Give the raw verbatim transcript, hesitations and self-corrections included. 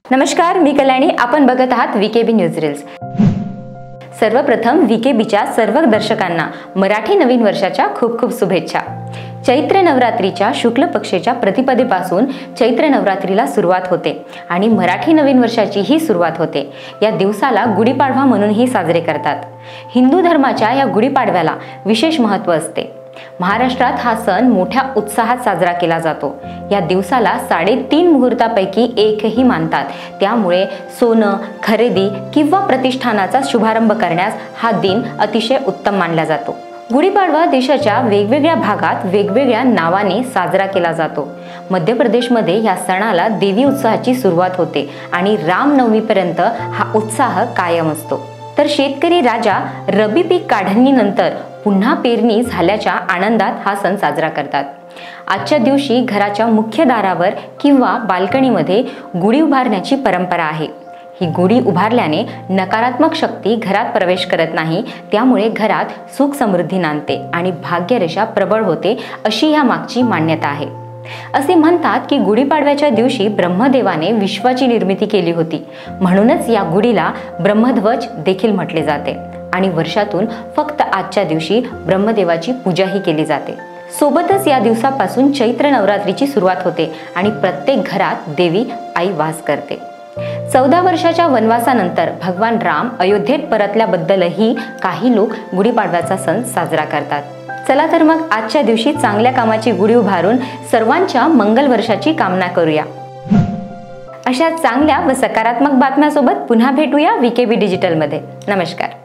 नमस्कार, मी कल्याणी. आपण बघत आहात व्हीकेबी न्यूज रील्स. सर्वप्रथम व्हीकेबीच्या सर्व दर्शकांना मराठी नवीन वर्षाच्या खूप खूप शुभेच्छा. चैत्र नवरात्रीच्या शुक्ल पक्षाच्या प्रतिपदेपासून चैत्र नवरात्रीला सुरुवात होते आणि मराठी नवीन वर्षाची ही सुरुवात होते. या दिवसाला गुढीपाडवा म्हणूनही साजरे करतात. हिंदू धर्माच्या या गुढीपाडव्याला विशेष महत्त्व असते. महाराष्ट्रात हा सण मोठ्या उत्साहात साजरा केला जातो. या दिवसाला साडेतीन मुहूर्तापैकी एकही मानतात. त्यामुळे सोनं खरेदी किंवा प्रतिष्ठानाचा शुभारंभ करण्यास हा दिन अतिशय उत्तम मानला जातो. गुढीपाडवा देशाच्या वेगवेगळ्या भागात वेगवेगळ्या नावाने साजरा केला जातो. मध्य प्रदेशमध्ये या सणाला देवी उत्सवाची सुरुवात होते आणि रामनवमीपर्यंत हा उत्साह कायम असतो. तर शेतकरी राजा रबी पीक काढणीनंतर पुन्हा पेरणी झाल्याच्या आनंदात हा सण साजरा करतात. आजच्या दिवशी घराच्या मुख्य दारावर किंवा बाल्कनीमध्ये गुढी उभारण्याची परंपरा आहे. ही गुढी उभारल्याने नकारात्मक शक्ती घरात प्रवेश करत नाही, त्यामुळे घरात सुख समृद्धी नांदते आणि भाग्यरेषा प्रबळ होते, अशी या मागची मान्यता आहे. असे म्हणतात की गुढीपाडव्याच्या दिवशी ब्रह्मदेवाने विश्वाची निर्मिती केली होती, म्हणूनच या गुढीला ब्रह्मध्वज देखील म्हटले जाते आणि वर्षातून फक्त आजच्या दिवशी ब्रह्मदेवाची पूजाही केली जाते. सोबतच या दिवसापासून चैत्र नवरात्रीची सुरुवात होते आणि प्रत्येक घरात देवी आई वास करते. चौदा वर्षाच्या वनवासानंतर भगवान राम अयोध्येत परतल्याबद्दलही काही लोक गुढीपाडव्याचा सण साजरा करतात. चला तर मग आजच्या दिवशी चांगल्या कामाची गुढी उभारून सर्वांच्या मंगल वर्षाची कामना करूया. अशा चांगल्या व सकारात्मक बातम्यासोबत पुन्हा भेटूया व्हीकेबी डिजिटलमध्ये. नमस्कार.